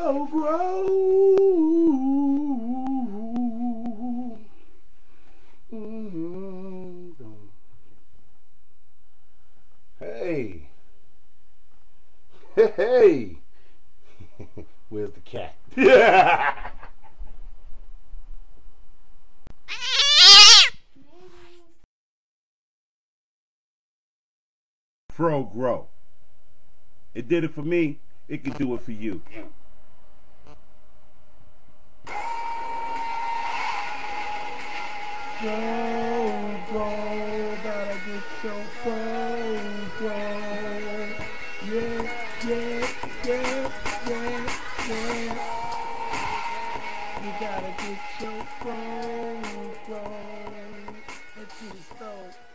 Fro Grow. Hey. Hey. Where's the cat? Fro Grow. It did it for me. It can do it for you. Fro Grow, gotta get your Fro Grow. Yeah, yeah, yeah, yeah, yeah. You gotta get your Fro Grow. Let's get it started.